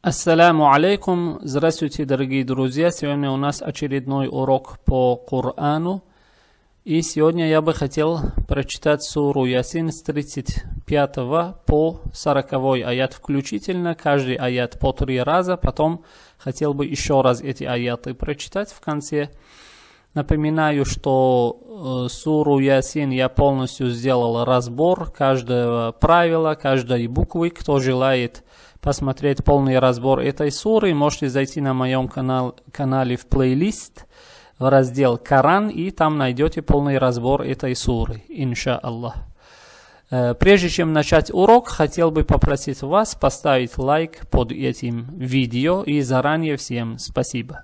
Ассаляму алейкум. Здравствуйте, дорогие друзья. Сегодня у нас очередной урок по Корану. И сегодня я бы хотел прочитать суру Ясин с 35 по 40 аят включительно. Каждый аят по 3 раза. Потом хотел бы еще раз эти аяты прочитать в конце. Напоминаю, что суру Ясин я полностью сделал разбор каждого правила, каждой буквы. Кто желает посмотреть полный разбор этой суры, можете зайти на моем канале в плейлист, в раздел Коран, и там найдете полный разбор этой суры, иншаллах. Прежде чем начать урок, хотел бы попросить вас поставить лайк под этим видео, и заранее всем спасибо.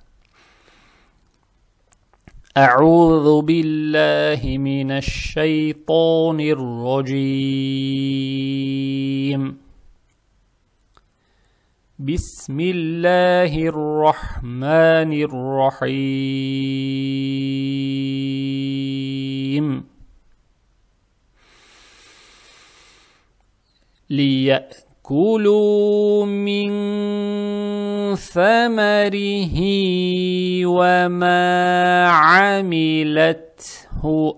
أعوذ بالله من الشيطان الرجيم بسم الله الرحمن الرحيم ليأكلوا من ثمره وما عملته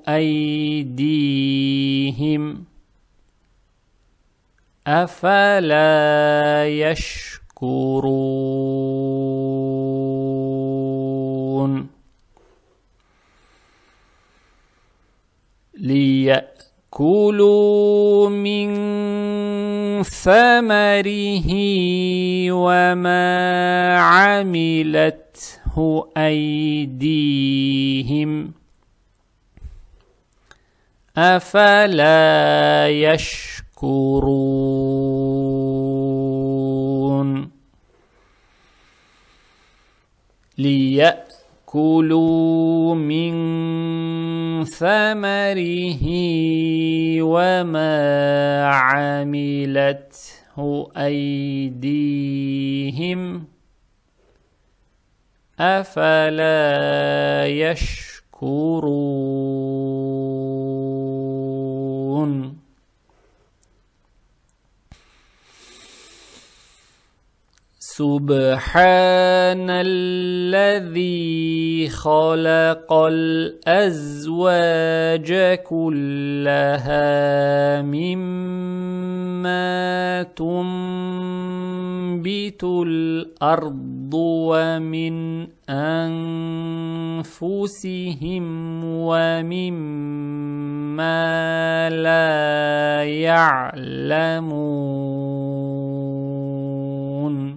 أيديهم أفلا يشكرون ليأكلوا من ثمره وما عملته أيديهم أفلا يشكرون ليأكلوا من ثمره وما عملته أيديهم أفلا يشكرون سبحان الذي خلق الأزواج كلها مما تنبت الأرض ومن أنفسهم ومما لا يعلمون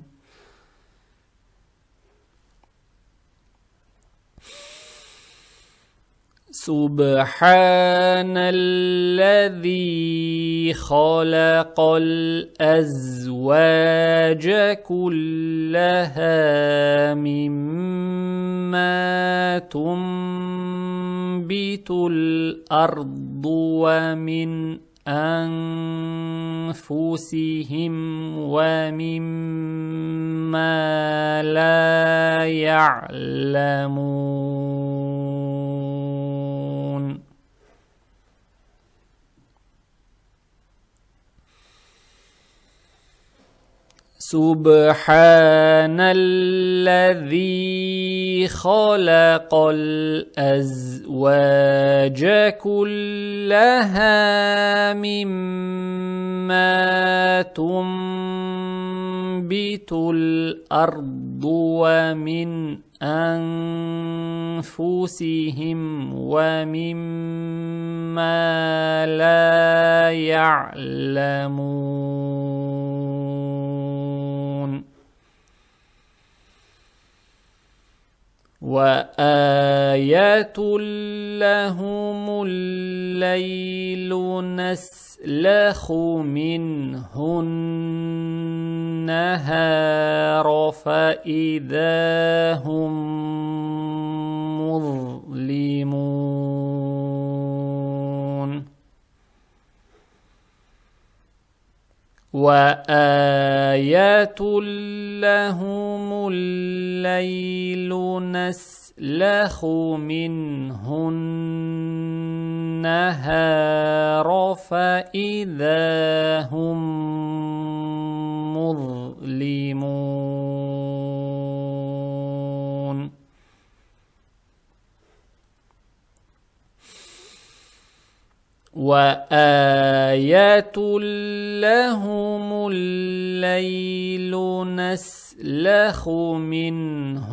سبحان الذي خلق الأزواج كلها مما تنبت الأرض ومن أنفسهم ومما لا يعلمون سبحان الذي خلق الأزواج كلها مما تنبت الأرض ومن أنفسهم ومما لا يعلمون وآية لهم الليل نسلخ منه النهار فإذا هم مظلمون وآيات لهم الليل نسلخ منه النهار فإذا هم مظلمون وآية لهم الليل نسلخ منه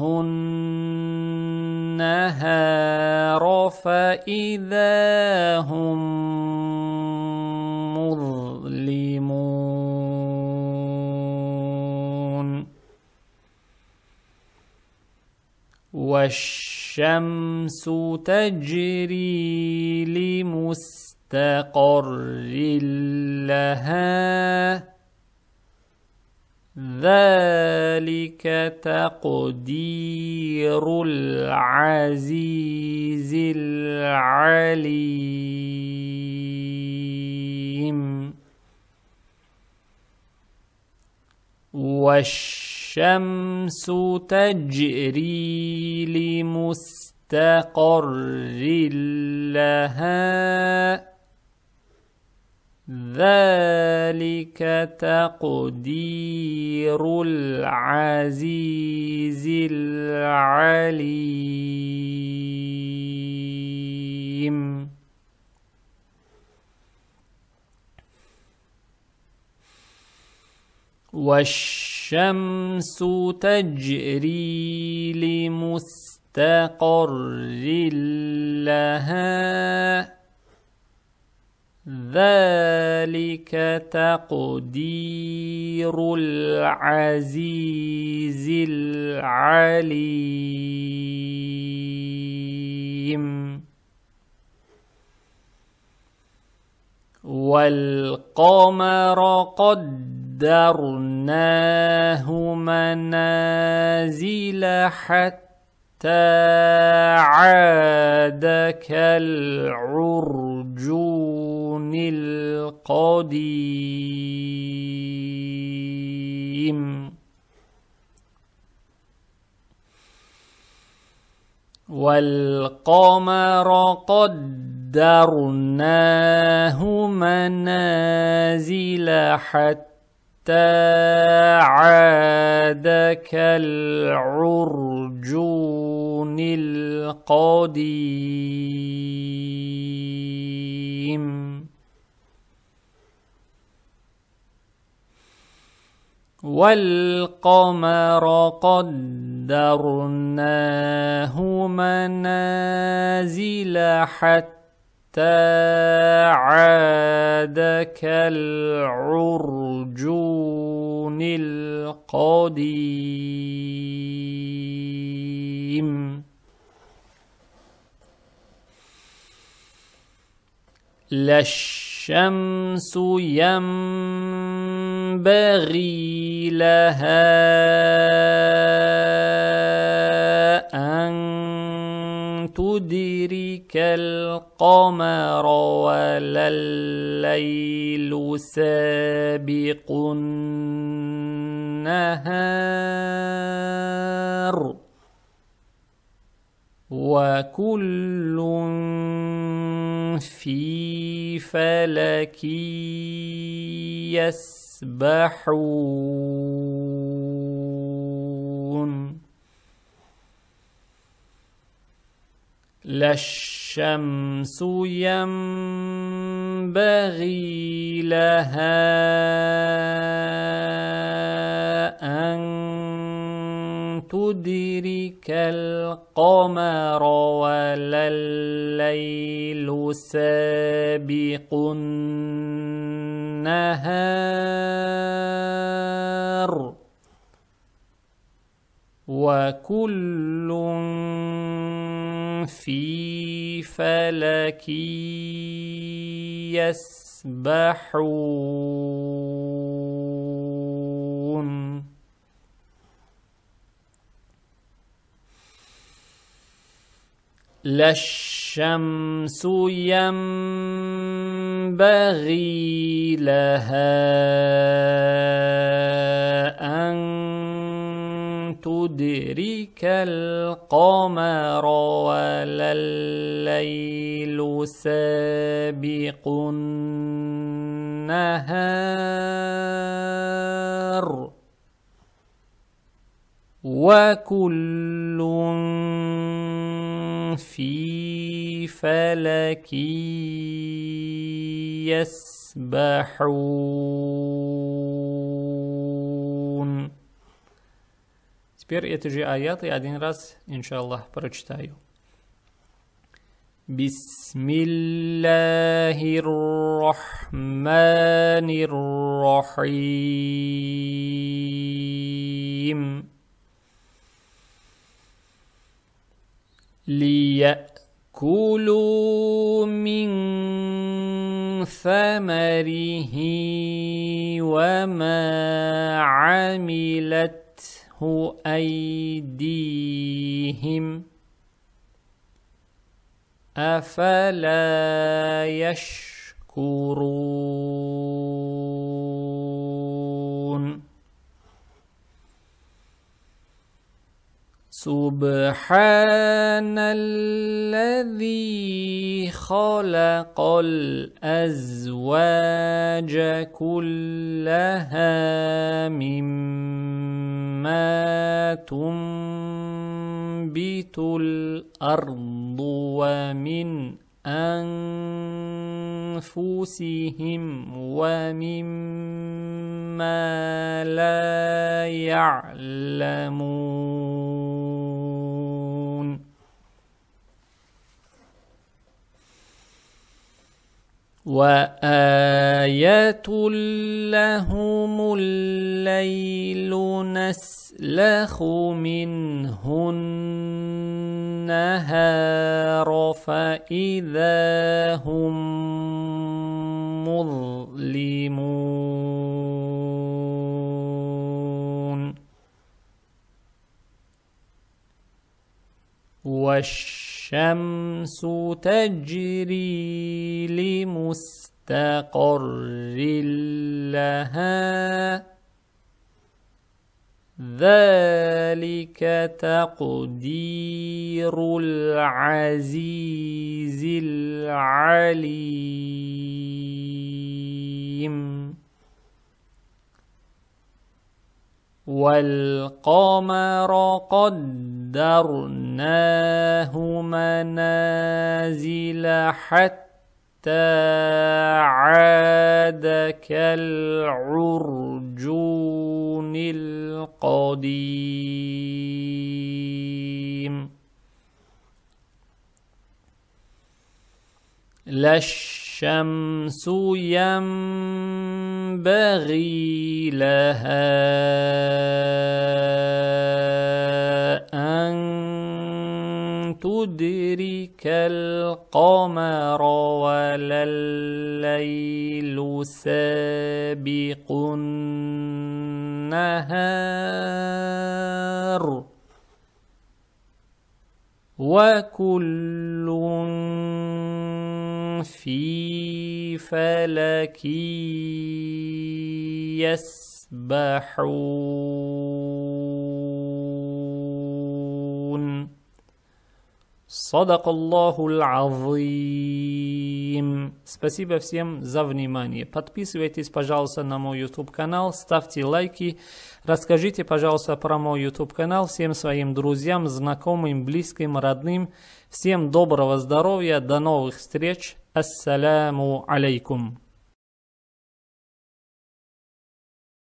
النهار فإذا هم مظلمون والشمس تجري لمستقر لها ذلك تقدير العزيز العليم والشمس تجري لمستقر لها ذلك تقدير العزيز العليم والشمس تجري لمستقر لها ذلك تقدير العزيز العليم والقمر قدرناه منازل حتى عاد كالعرجون القديم والقمر قدرناه منازل حتى عاد كالعرجون القديم والقمر قدرناه منازل حتى عاد كالعرجون القديم لا الشمس ينبغي لها أن تدرك القمر ولا الليل سابق النهار وكل في فلك يسبحون لا الشمس ينبغي لها أن تدرك القمر ولا الليل سابق النهار وكل في فلك يسبحون لا الشمس ينبغي لها أن تدرك القمر ولا الليل سابق النهار وكل في فلك يسبحون. Теперь эти же аяты один раз, иншаллах, прочитаю. Бисмиллахир рахманир рахим. ليأكلوا من ثمره وما عملته أيديهم أفلا يشكرون. سبحان الذي خلق الأزواج كلها مما تنبت الأرض ومن أنفسهم ومما لا يعلمون. وآية لهم الليل نسلخ منه النهار فإذا هم مظلمون. والشمس تجري لمستقر لها ذلك تقدير العزيز العليم. والقمر قدرناه منازل حتى عاد كالعرجون القديم. لا الشمس ينبغي لها أن تدرك القمر ولا الليل سابق النهار وكل في فلك يسبحون. صدق Аллахул Азим. Спасибо всем за внимание. Подписывайтесь, пожалуйста, на мой YouTube канал, ставьте лайки, расскажите, пожалуйста, про мой YouTube канал всем своим друзьям, знакомым, близким, родным. Всем доброго здоровья, до новых встреч. Ассаляму алейкум.